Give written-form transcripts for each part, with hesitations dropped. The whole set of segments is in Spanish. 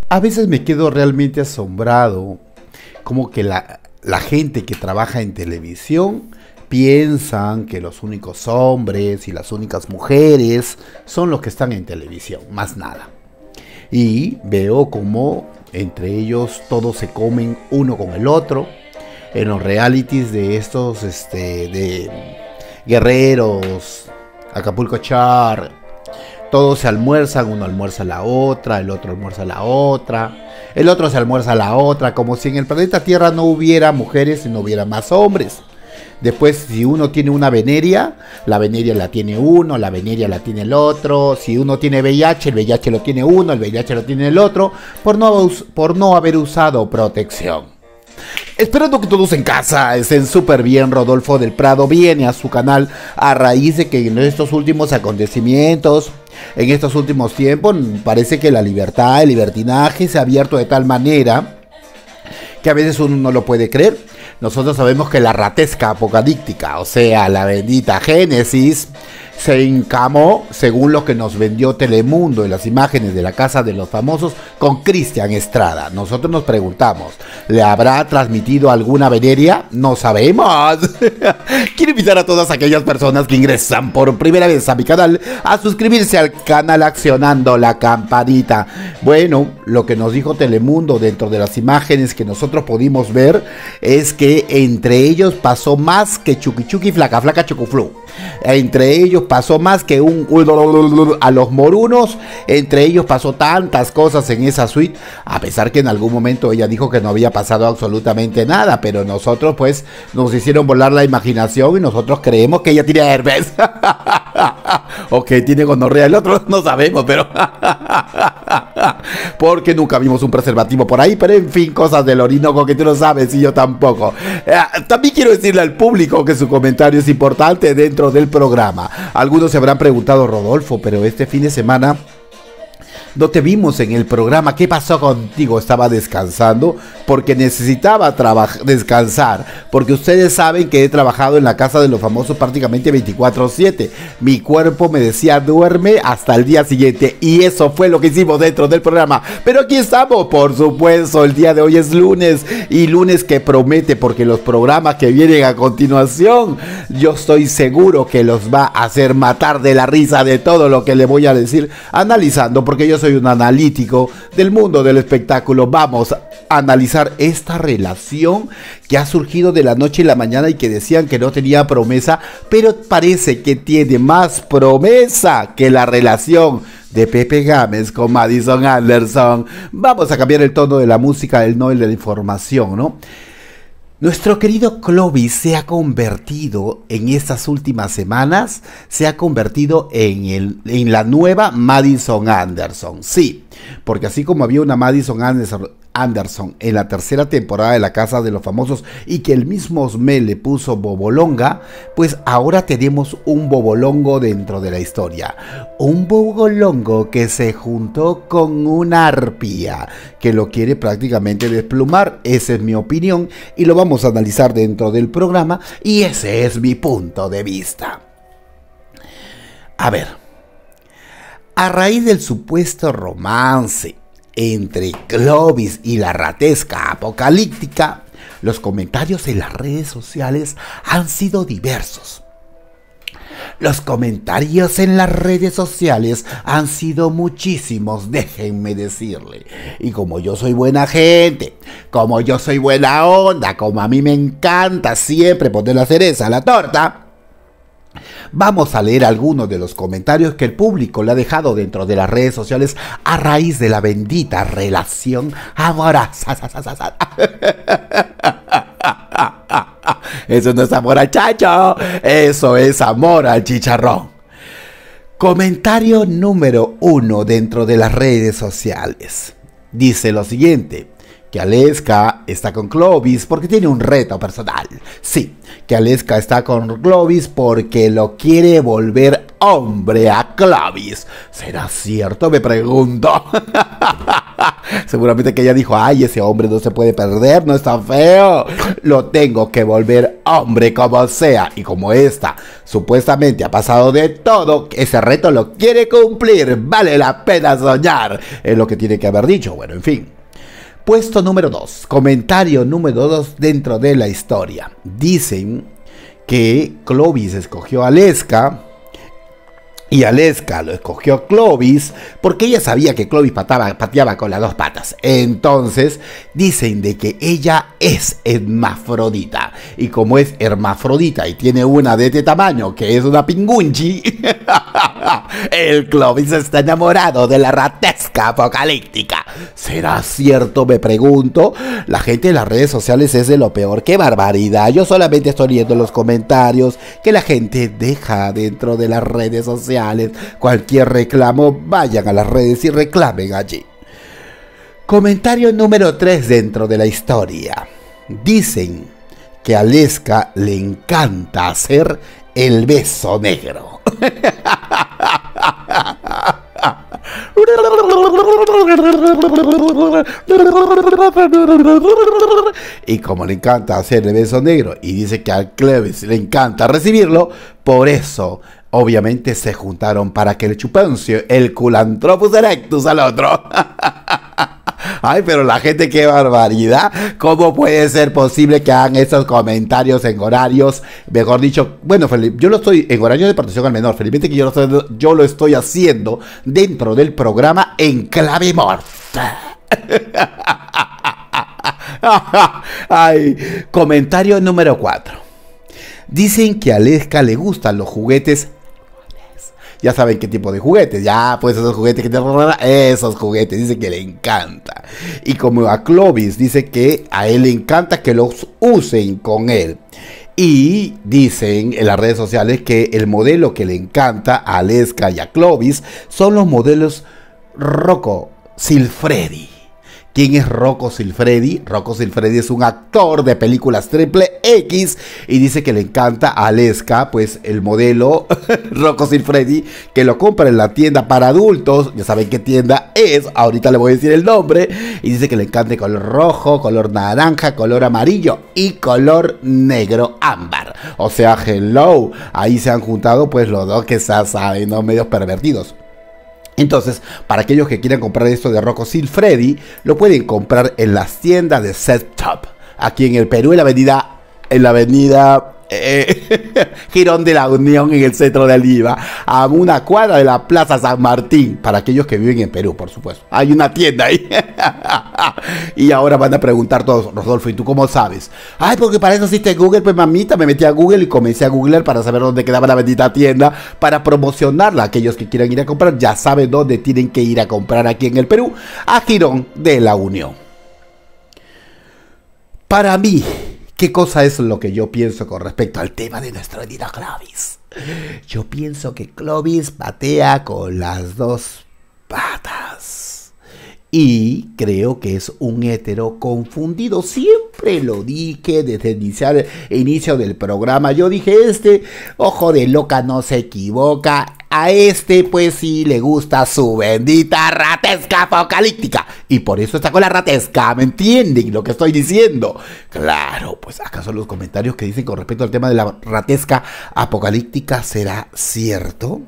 A veces me quedo realmente asombrado, como que la gente que trabaja en televisión piensan que los únicos hombres y las únicas mujeres son los que están en televisión, más nada. Y veo como entre ellos todos se comen uno con el otro. En los realities de estos, de Guerreros, Acapulco Char, todos se almuerzan, uno almuerza a la otra, el otro almuerza a la otra, el otro se almuerza a la otra, como si en el planeta Tierra no hubiera mujeres y no hubiera más hombres. Después, si uno tiene una veneria, la veneria la tiene uno, la veneria la tiene el otro. Si uno tiene VIH, el VIH lo tiene uno, el VIH lo tiene el otro, por no haber usado protección. Esperando que todos en casa estén súper bien. Rodolfo del Prado viene a su canal a raíz de que en estos últimos acontecimientos, en estos últimos tiempos, parece que la libertad, el libertinaje se ha abierto de tal manera que a veces uno no lo puede creer. Nosotros sabemos que la ratesca apocalíptica, o sea, la bendita Génesis, se encamó, según lo que nos vendió Telemundo en las imágenes de la Casa de los Famosos, con Cristian Estrada. Nosotros nos preguntamos, ¿le habrá transmitido alguna veneria? No sabemos. Quiero invitar a todas aquellas personas que ingresan por primera vez a mi canal a suscribirse al canal accionando la campanita. Bueno, lo que nos dijo Telemundo dentro de las imágenes que nosotros pudimos ver es que entre ellos pasó más que Chucky Chucky Flaca Flaca Chucuflu. Entre ellos pasó más que a los morunos. Entre ellos pasó tantas cosas en esa suite. A pesar que en algún momento ella dijo que no había pasado absolutamente nada. Pero nosotros pues nos hicieron volar la imaginación. Y nosotros creemos que ella tiene herpes. O que tiene gonorrea. El otro no sabemos, pero porque nunca vimos un preservativo por ahí. Pero en fin, cosas del Orinoco que tú no sabes y yo tampoco. También quiero decirle al público que su comentario es importante dentro del programa. Algunos se habrán preguntado, Rodolfo, pero este fin de semana no te vimos en el programa. ¿Qué pasó contigo? Estaba descansando porque necesitaba descansar. Porque ustedes saben que he trabajado en la Casa de los Famosos prácticamente 24/7. Mi cuerpo me decía duerme hasta el día siguiente. Y eso fue lo que hicimos dentro del programa. Pero aquí estamos, por supuesto. El día de hoy es lunes. Y lunes que promete, porque los programas que vienen a continuación, yo estoy seguro que los va a hacer matar de la risa de todo lo que le voy a decir, analizando, porque yo soy un analítico del mundo del espectáculo. Vamos a analizar esta relación que ha surgido de la noche y la mañana y que decían que no tenía promesa, pero parece que tiene más promesa que la relación de Pepe Gámez con Madison Anderson. Vamos a cambiar el tono de la música, el no el de la información, ¿no? Nuestro querido Clovis se ha convertido en estas últimas semanas, se ha convertido en la nueva Madison Anderson. Sí, porque así como había una Madison Anderson en la tercera temporada de La Casa de los Famosos y que el mismo Osmel le puso Bobolonga, pues ahora tenemos un Bobolongo dentro de la historia. Un Bobolongo que se juntó con una arpía que lo quiere prácticamente desplumar. Esa es mi opinión y lo vamos a analizar dentro del programa y ese es mi punto de vista. A ver, a raíz del supuesto romance entre Clovis y la ratesca apocalíptica, los comentarios en las redes sociales han sido diversos. Los comentarios en las redes sociales han sido muchísimos, déjenme decirle. Y como yo soy buena gente, como yo soy buena onda, como a mí me encanta siempre poner la cereza a la torta, vamos a leer algunos de los comentarios que el público le ha dejado dentro de las redes sociales a raíz de la bendita relación amorosa. Eso no es amor al chacho, eso es amor al chicharrón. Comentario número 1 dentro de las redes sociales. Dice lo siguiente: que Aleska está con Clovis porque tiene un reto personal. Sí, que Aleska está con Clovis porque lo quiere volver hombre a Clovis. ¿Será cierto? Me pregunto. Seguramente que ella dijo, ay, ese hombre no se puede perder, no está feo. Lo tengo que volver hombre como sea. Y como esta supuestamente ha pasado de todo, ese reto lo quiere cumplir. Vale la pena soñar. Es lo que tiene que haber dicho. Bueno, en fin. Puesto número 2. Comentario número 2 dentro de la historia. Dicen que Clovis escogió a Aleska. Y Aleska lo escogió Clovis porque ella sabía que Clovis pateaba con las dos patas. Entonces dicen de que ella es hermafrodita. Y como es hermafrodita y tiene una de este tamaño que es una pingunchi, el Clovis está enamorado de la ratesca apocalíptica. ¿Será cierto? Me pregunto. La gente en las redes sociales es de lo peor. ¡Qué barbaridad! Yo solamente estoy leyendo los comentarios que la gente deja dentro de las redes sociales. Cualquier reclamo, vayan a las redes y reclamen allí. Comentario número 3 dentro de la historia. Dicen que a Aleska le encanta hacer el beso negro. Y como le encanta hacer el beso negro y dice que al Clovis le encanta recibirlo, por eso obviamente se juntaron para que le chupense el Culanthropus erectus al otro. Ay, pero la gente, qué barbaridad. ¿Cómo puede ser posible que hagan esos comentarios en horarios? Mejor dicho, bueno, yo lo estoy en horario de protección al menor. Felizmente que yo lo estoy haciendo dentro del programa en clave morta. Ay, comentario número 4. Dicen que a Aleska le gustan los juguetes. Ya saben qué tipo de juguetes. Ya, pues esos juguetes que esos juguetes. Dice que le encanta. Y como a Clovis dice que a él le encanta que los usen con él. Y dicen en las redes sociales que el modelo que le encanta a Aleska y a Clovis son los modelos Rocco Siffredi. ¿Quién es Rocco Siffredi? Rocco Siffredi es un actor de películas triple X y dice que le encanta a Aleska, pues el modelo Rocco Siffredi, que lo compra en la tienda para adultos. Ya saben qué tienda es, ahorita le voy a decir el nombre. Y dice que le encanta el color rojo, color naranja, color amarillo y color negro ámbar. O sea, hello, ahí se han juntado pues los dos que saben, ¿no? Medios pervertidos. Entonces, para aquellos que quieran comprar esto de Rocco Siffredi, lo pueden comprar en las tiendas de Set Top, aquí en el Perú, en la avenida Girón de la Unión, en el centro de Lima, a una cuadra de la Plaza San Martín, para aquellos que viven en Perú, por supuesto. Hay una tienda ahí. Y ahora van a preguntar todos, Rodolfo, ¿y tú cómo sabes? Ay, porque para eso existe Google, pues mamita, me metí a Google y comencé a googlear para saber dónde quedaba la bendita tienda, para promocionarla. Aquellos que quieran ir a comprar, ya saben dónde tienen que ir a comprar aquí en el Perú, a Girón de la Unión. Para mí, ¿qué cosa es lo que yo pienso con respecto al tema de nuestro querido Clovis? Yo pienso que Clovis patea con las dos patas. Y creo que es un hétero confundido. Siempre lo dije desde el inicio del programa. Yo dije, ojo de loca no se equivoca. A pues sí le gusta su bendita ratesca apocalíptica. Y por eso está con la ratesca, ¿me entienden lo que estoy diciendo? Claro, pues acaso los comentarios que dicen con respecto al tema de la ratesca apocalíptica será cierto.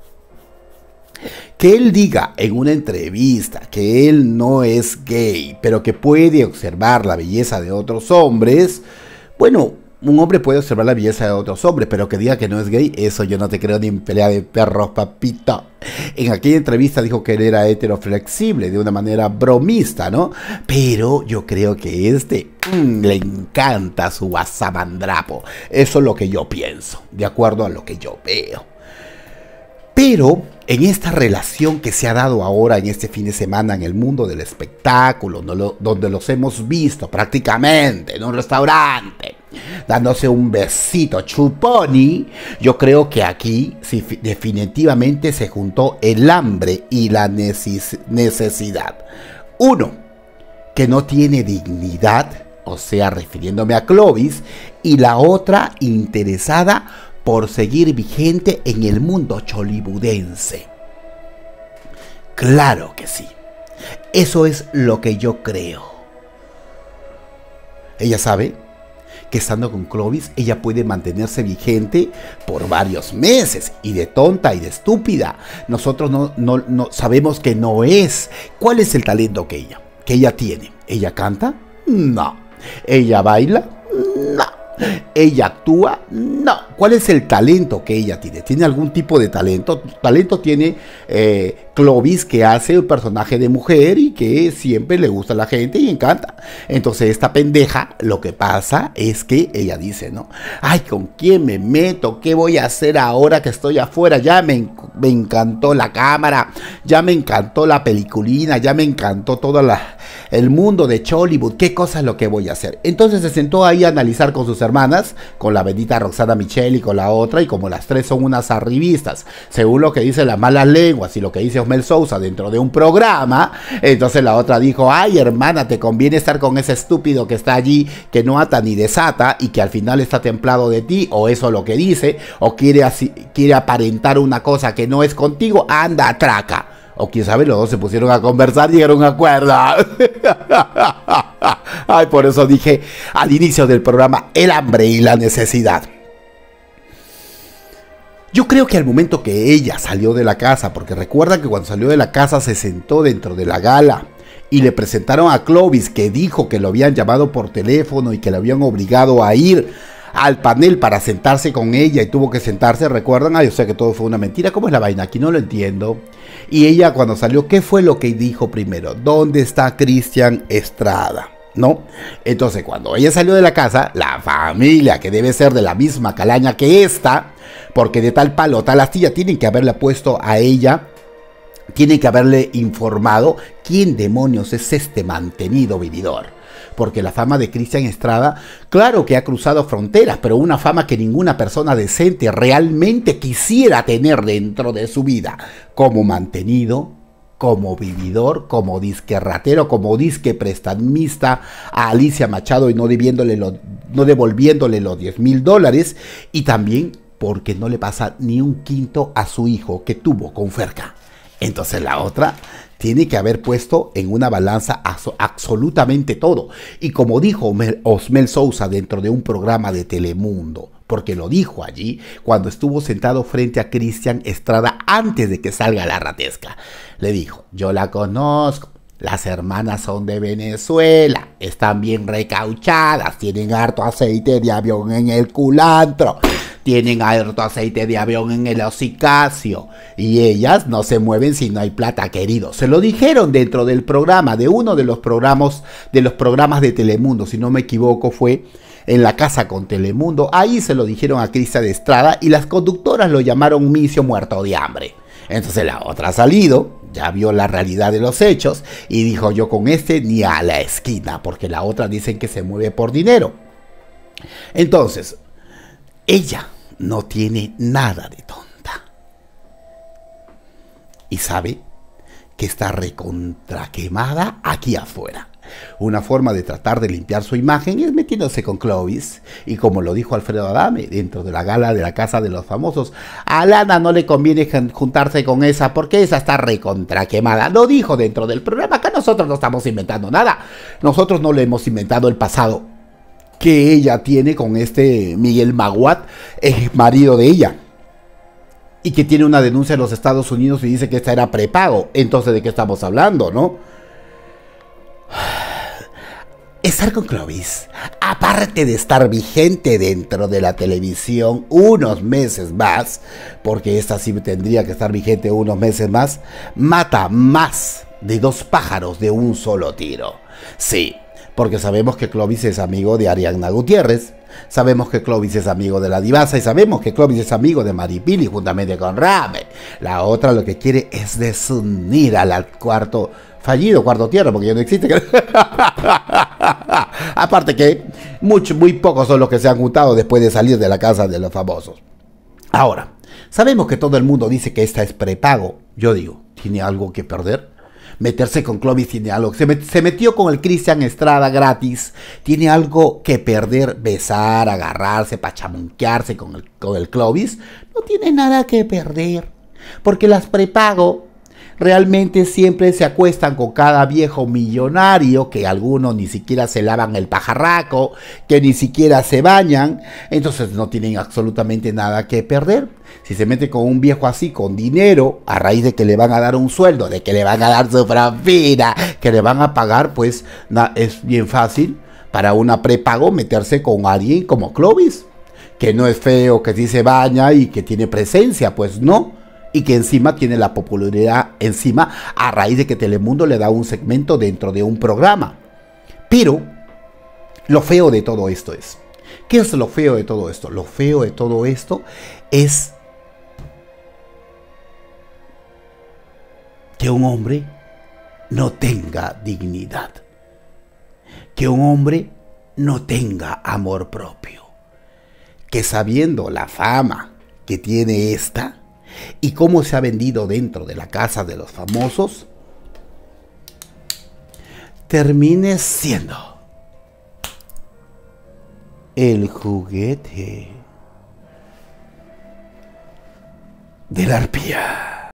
Que él diga en una entrevista que él no es gay, pero que puede observar la belleza de otros hombres. Bueno, un hombre puede observar la belleza de otros hombres, pero que diga que no es gay, eso yo no te creo ni en pelea de perros, papito. En aquella entrevista dijo que él era heteroflexible, de una manera bromista, ¿no? Pero yo creo que le encanta su guasamandrapo. Eso es lo que yo pienso, de acuerdo a lo que yo veo. Pero en esta relación que se ha dado ahora en este fin de semana en el mundo del espectáculo, donde los hemos visto prácticamente en un restaurante, dándose un besito chuponi, yo creo que aquí sí, definitivamente se juntó el hambre y la necesidad. Uno, que no tiene dignidad, o sea, refiriéndome a Clovis, y la otra interesada por seguir vigente en el mundo hollywoodense. Claro que sí. Eso es lo que yo creo. Ella sabe que estando con Clovis, ella puede mantenerse vigente por varios meses. Y de tonta y de estúpida, nosotros no sabemos que no es. ¿Cuál es el talento que ella tiene? ¿Ella canta? No. ¿Ella baila? No. ¿Ella actúa? No. ¿Cuál es el talento que ella tiene? ¿Tiene algún tipo de talento? Talento tiene Clovis, que hace un personaje de mujer y que siempre le gusta a la gente y encanta. Entonces esta pendeja, lo que pasa es que ella dice, ¿no? Ay, ¿con quién me meto? ¿Qué voy a hacer ahora que estoy afuera? Ya me encantó la cámara, ya me encantó la peliculina, ya me encantó todo el mundo de Chollywood. ¿Qué cosa es lo que voy a hacer? Entonces se sentó ahí a analizar con sus hermanas, con la bendita Roxana Michelle y con la otra, y como las tres son unas arribistas, según lo que dicen las malas lenguas y lo que dice Osmel Sousa dentro de un programa, entonces la otra dijo, ay hermana, te conviene estar con ese estúpido que está allí, que no ata ni desata y que al final está templado de ti, o eso es lo que dice, o quiere aparentar una cosa que no es contigo, anda, atraca. O quién sabe, los dos se pusieron a conversar y llegaron a un acuerdo. Ay, por eso dije al inicio del programa, el hambre y la necesidad. Yo creo que al momento que ella salió de la casa, porque recuerda que cuando salió de la casa se sentó dentro de la gala y le presentaron a Clovis, que dijo que lo habían llamado por teléfono y que le habían obligado a ir al panel para sentarse con ella y tuvo que sentarse, ¿recuerdan? Ay, o sea que todo fue una mentira. ¿Cómo es la vaina? Aquí no lo entiendo. Y ella cuando salió, ¿qué fue lo que dijo primero? ¿Dónde está Cristian Estrada? ¿No? Entonces cuando ella salió de la casa, la familia, que debe ser de la misma calaña que esta, porque de tal palo, tal astilla, tienen que haberle puesto a ella, tienen que haberle informado quién demonios es este mantenido vividor. Porque la fama de Cristian Estrada, claro que ha cruzado fronteras, pero una fama que ninguna persona decente realmente quisiera tener dentro de su vida, como mantenido, como vividor, como disque ratero, como disque prestamista a Alicia Machado y no devolviéndole los $10,000, y también porque no le pasa ni un quinto a su hijo que tuvo con Ferca. Entonces la otra tiene que haber puesto en una balanza absolutamente todo. Y como dijo Osmel Sousa dentro de un programa de Telemundo, porque lo dijo allí cuando estuvo sentado frente a Cristian Estrada antes de que salga la ratesca, le dijo, yo la conozco, las hermanas son de Venezuela, están bien recauchadas, tienen harto aceite de avión en el culantro, tienen harto aceite de avión en el hocicacio y ellas no se mueven si no hay plata, querido. Se lo dijeron dentro del programa, de uno de los programas de Telemundo, si no me equivoco fue En la Casa con Telemundo. Ahí se lo dijeron a Cristian Estrada y las conductoras lo llamaron misio muerto de hambre. Entonces la otra ha salido, ya vio la realidad de los hechos y dijo, yo con este ni a la esquina, porque la otra dicen que se mueve por dinero. Entonces, ella no tiene nada de tonta. Y sabe que está recontra quemada aquí afuera. Una forma de tratar de limpiar su imagen es metiéndose con Clovis. Y como lo dijo Alfredo Adame dentro de la gala de la Casa de los Famosos, a Lana no le conviene juntarse con esa porque esa está recontra quemada. Lo dijo dentro del programa. Acá nosotros no estamos inventando nada. Nosotros no le hemos inventado el pasado que ella tiene con este Miguel Maguat, marido de ella, y que tiene una denuncia en los Estados Unidos y dice que esta era prepago. Entonces, ¿de qué estamos hablando, no? Estar con Clovis, aparte de estar vigente dentro de la televisión unos meses más, porque esta sí tendría que estar vigente unos meses más, mata más de 2 pájaros de un solo tiro. Sí, porque sabemos que Clovis es amigo de Ariadna Gutiérrez, sabemos que Clovis es amigo de la Divasa y sabemos que Clovis es amigo de Maripili juntamente con Rame. La otra lo que quiere es desunir al cuarto tierra, porque ya no existe. Aparte que muy pocos son los que se han juntado después de salir de la Casa de los Famosos. Ahora, sabemos que todo el mundo dice que esta es prepago. Yo digo, ¿tiene algo que perder? Meterse con Clovis tiene algo. Se metió con el Cristian Estrada gratis. Tiene algo que perder. Besar, agarrarse, pachamunquearse con el Clovis. No tiene nada que perder. Porque las prepago realmente siempre se acuestan con cada viejo millonario, que algunos ni siquiera se lavan el pajarraco, que ni siquiera se bañan, entonces no tienen absolutamente nada que perder. Si se mete con un viejo así, con dinero, a raíz de que le van a dar un sueldo, de que le van a dar su propina, que le van a pagar, pues es bien fácil para una prepago meterse con alguien como Clovis, que no es feo, que sí se baña y que tiene presencia, pues no, y que encima tiene la popularidad encima a raíz de que Telemundo le da un segmento dentro de un programa. Pero lo feo de todo esto es, ¿qué es lo feo de todo esto? Lo feo de todo esto es que un hombre no tenga dignidad, que un hombre no tenga amor propio, que sabiendo la fama que tiene esta y cómo se ha vendido dentro de la casa de los famosos, termine siendo el juguete de la arpía.